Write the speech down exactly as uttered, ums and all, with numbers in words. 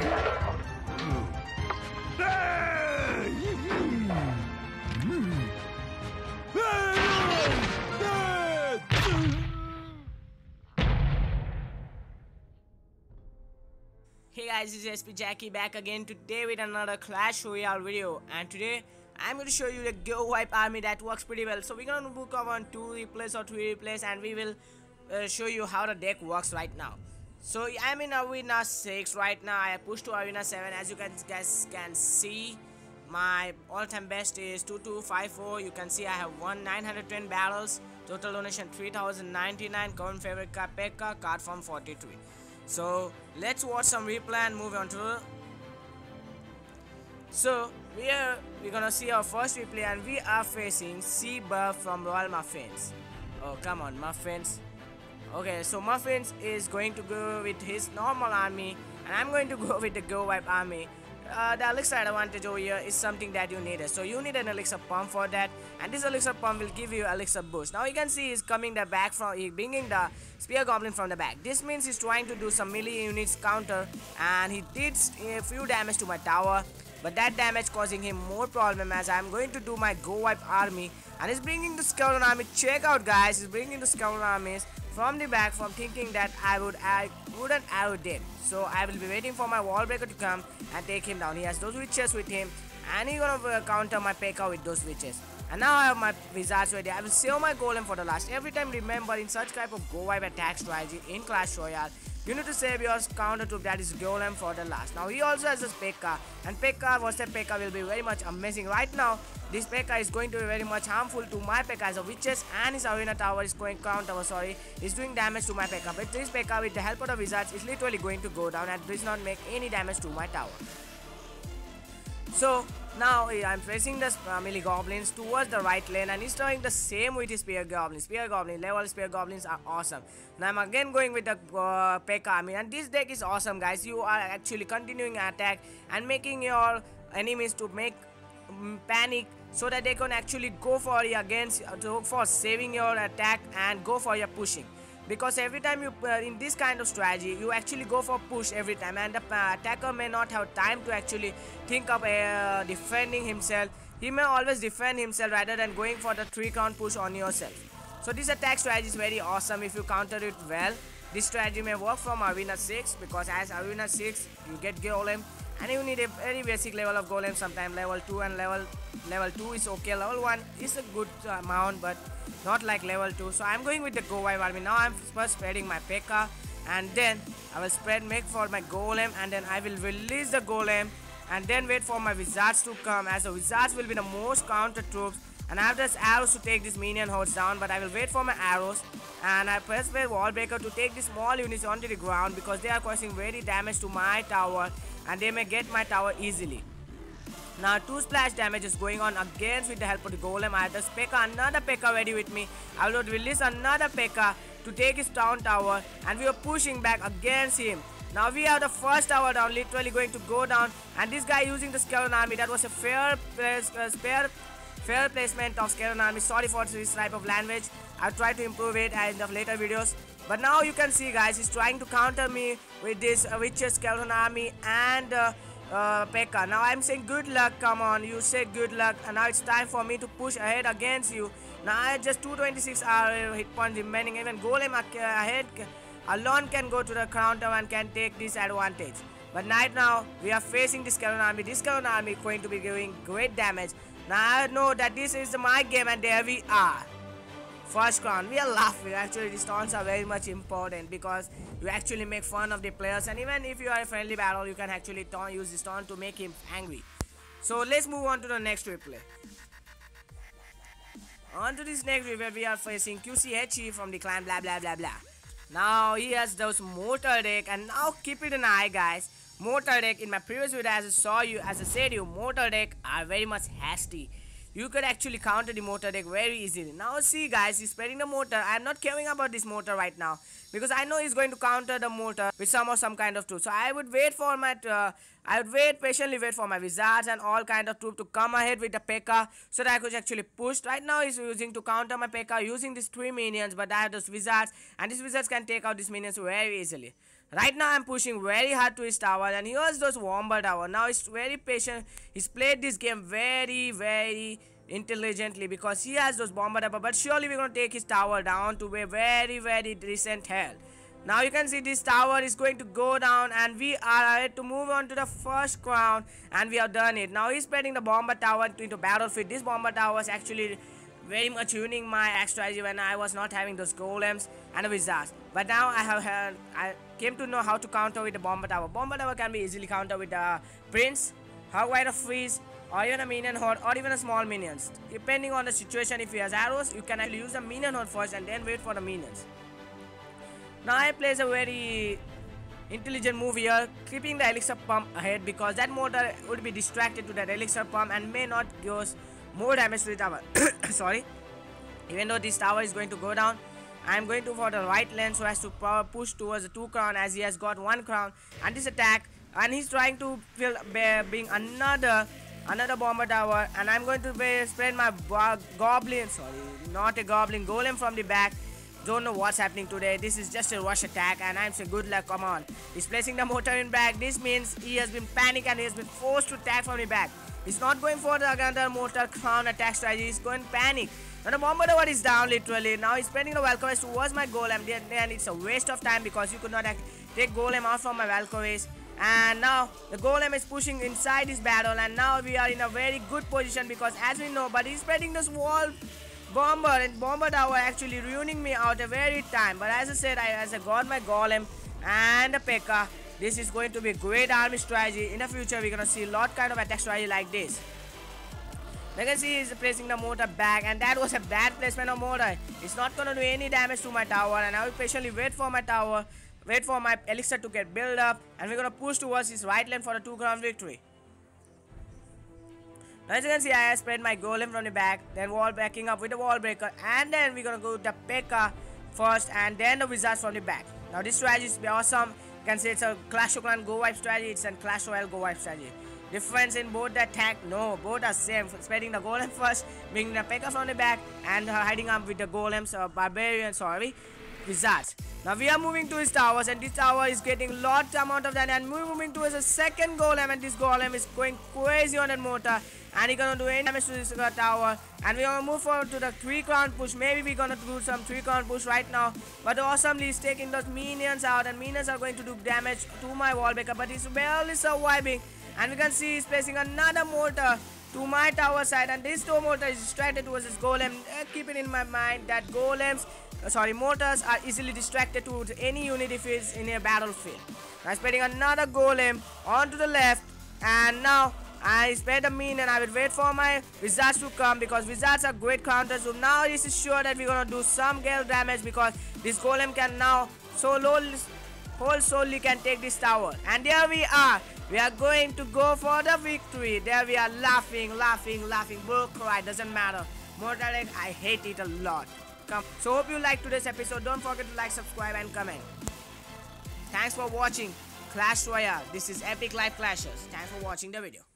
Hey guys, this is S P Jackie back again today with another Clash Royale video, and today I'm going to show you the Go Wipe army that works pretty well. So we're going to book on two replays or three replays, and we will uh, show you how the deck works right now. So I'm in Arena six right now. I pushed to Arena seven. As you can guys can see, my all-time best is two two five four. You can see I have won nine hundred ten battles, total donation three thousand ninety-nine, current favorite card P.E.K.K.A, card form forty-three. So let's watch some replay and move on to the so we are we're gonna see our first replay, and we are facing C-Buff from Royal Muffins. Oh come on, Muffins. Okay, so Muffins is going to go with his normal army, and I'm going to go with the Go Wipe army. Uh, the elixir advantage over here is something that you needed, so you need an elixir pump for that, and this elixir pump will give you elixir boost. Now you can see he's coming the back from he bringing the spear goblin from the back. This means he's trying to do some melee units counter, and he did a few damage to my tower, but that damage causing him more problem as I'm going to do my Go Wipe army, and he's bringing the skeleton army. Check out guys, he's bringing the skeleton armies from the back from thinking that I would I wouldn't arrow dead. So I will be waiting for my wall breaker to come and take him down. He has those witches with him, and he's gonna uh, counter my P E K K A with those witches. And now I have my wizards ready. I will save my golem for the last. Every time remember, in such type of Go Wipe attack strategy in Clash Royale, you need to save your counter to that is golem for the last. Now he also has this P E K K A, and P E K K A versus P E K K A will be very much amazing. Right now this P E K K A is going to be very much harmful to my P E K K A as a witches, and his arena tower is going counter sorry is doing damage to my P E K K A. But this P E K K A with the help of the wizards is literally going to go down and does not make any damage to my tower. So now I'm facing the uh, melee goblins towards the right lane, and he's doing the same with his spear goblins. Spear goblin level spear goblins are awesome. Now I'm again going with the uh, P E K K A army, and this deck is awesome guys. You are actually continuing attack and making your enemies to make um, panic, so that they can actually go for you against uh, to for saving your attack and go for your pushing. Because every time you uh, in this kind of strategy, you actually go for push every time, and the uh, attacker may not have time to actually think of uh, defending himself. He may always defend himself rather than going for the three count push on yourself. So this attack strategy is very awesome if you counter it well. This strategy may work from Arena six, because as Arena six you get golem, and you need a very basic level of golem. Sometimes level two and level level two is okay. Level one is a good uh, amount, but not like level two. So I'm going with the Go Wipe army. Now I'm first spreading my P E K K A, and then I will spread make for my golem, and then I will release the golem, and then wait for my wizards to come, as the wizards will be the most counter troops. And I have this arrows to take this minion hordes down, but I will wait for my arrows, and I press my wall breaker to take these small units onto the ground, because they are causing very damage to my tower, and they may get my tower easily. Now two splash damage is going on against with the help of the golem. I have this P E K K A, another P E K K A ready with me. I will release another P E K K A to take his town tower, and we are pushing back against him. Now we have the first tower down, literally going to go down, and this guy using the skeleton army. That was a fair place, uh, fair, fair placement of skeleton army. Sorry for this type of language. I'll try to improve it in the later videos. But now you can see guys, he's trying to counter me with this uh, witches skeleton army and uh, uh, P E K K A. Now I'm saying good luck, come on, you said good luck, and now it's time for me to push ahead against you. Now I just two twenty-six are hit points remaining. Even golem ahead alone can go to the counter and can take this advantage. But right now we are facing this skeleton army. This skeleton army is going to be giving great damage. Now I know that this is my game, and there we are. First crown. We are laughing. Actually these taunts are very much important, because you actually make fun of the players, and even if you are a friendly battle, you can actually taunt, use this taunt to make him angry. So let's move on to the next replay. On to this next replay, we are facing Q C H E from the clan blah blah blah blah. Now he has those mortar deck, and now keep it an eye guys. Mortar deck, in my previous video as I saw you as I said you, mortar deck are very much hasty. You could actually counter the mortar deck very easily. Now see guys, he's spreading the mortar. I am not caring about this mortar right now, because I know he's going to counter the mortar with some or some kind of troop. So I would wait for my, uh, I would wait patiently wait for my wizards and all kind of troop to come ahead with the P E K K A, so that I could actually push. Right now he's using to counter my P E K K A using these three minions, but I have those wizards, and these wizards can take out these minions very easily. Right now I'm pushing very hard to his tower, and here's those Wombat tower. Now he's very patient. He's played this game very very intelligently because he has those bomber tower, but surely we're gonna take his tower down to a very very decent health. Now you can see this tower is going to go down, and we are ready to move on to the first crown, and we have done it. Now he's spreading the bomber tower into battlefield. This bomber tower is actually very much ruining my axe strategy when I was not having those golems and the wizards. But now I have had, I came to know how to counter with the bomber tower. Bomber tower can be easily countered with the prince, Hogwarts of Freeze, or even a minion horde, or even a small minions. Depending on the situation, if he has arrows, you can actually use the minion horde first and then wait for the minions. Now I plays a very intelligent move here, keeping the elixir pump ahead because that mortar would be distracted to that elixir pump and may not cause more damage to the tower. Sorry. Even though this tower is going to go down, I am going to for the right lane so as to push towards the two crown, as he has got one crown and this attack, and he's trying to fill, bring another another bomber tower, and I'm going to be, spread my goblin, sorry, not a goblin, golem from the back. Don't know what's happening today. This is just a rush attack, and I'm saying good luck. Come on. He's placing the mortar in back. This means he has been panicked and he has been forced to attack from the back. He's not going for the another mortar crown attack strategy. He's going panic. Now the bomber tower is down literally. Now he's spreading the Valkyries towards my golem, and it's a waste of time because you could not take golem out from my Valkyries. And now the golem is pushing inside this battle, and now we are in a very good position because as we know, but he's spreading this wall bomber, and bomber tower actually ruining me out a very time. But as I said, I, as I got my golem and the P.E.K.K.A, this is going to be a great army strategy. In the future, we're gonna see a lot kind of attack strategy like this. You can see he's placing the mortar back, and that was a bad placement of mortar. It's not gonna do any damage to my tower, and I will patiently wait for my tower, wait for my elixir to get built up, and we're gonna push towards his right lane for the two crown victory. Now as you can see, I have spread my golem from the back, then wall backing up with the wall breaker, and then we're gonna go with the P E K K A first, and then the wizards from the back. Now this strategy is awesome. You can say it's a Clash of Clans go wipe strategy, it's a Clash Royale go wipe strategy. Difference in both the attack? No, both are same. Spreading the golem first, bringing the P E K K A from the back, and hiding up with the golems, uh, barbarians, sorry, wizards. Now we are moving to his towers, and this tower is getting lot amount of damage, and we're moving towards a second golem, and this golem is going crazy on that mortar, and he's gonna do any damage to this uh, tower. And we're gonna move forward to the three crown push. Maybe we're gonna do some three crown push right now, but awesomely he's taking those minions out, and minions are going to do damage to my wall breaker, but he's barely surviving. And we can see he's placing another mortar to my tower side, and this two mortar is distracted towards his golem. Uh, keeping in my mind that golems uh, sorry mortars are easily distracted towards any unit if it's in a battlefield. I'm spreading another golem onto the left, and now I spread a minion, and I will wait for my wizards to come because wizards are great counters. So now this is sure that we're gonna do some gale damage because this golem can now solo whole solely can take this tower. And there we are. We are going to go for the victory. There we are laughing, laughing, laughing. Bro, cry, doesn't matter. Mortal Egg, I hate it a lot. Come. So hope you liked today's episode. Don't forget to like, subscribe, and comment. Thanks for watching Clash Royale. This is Epic Life Clashers. Thanks for watching the video.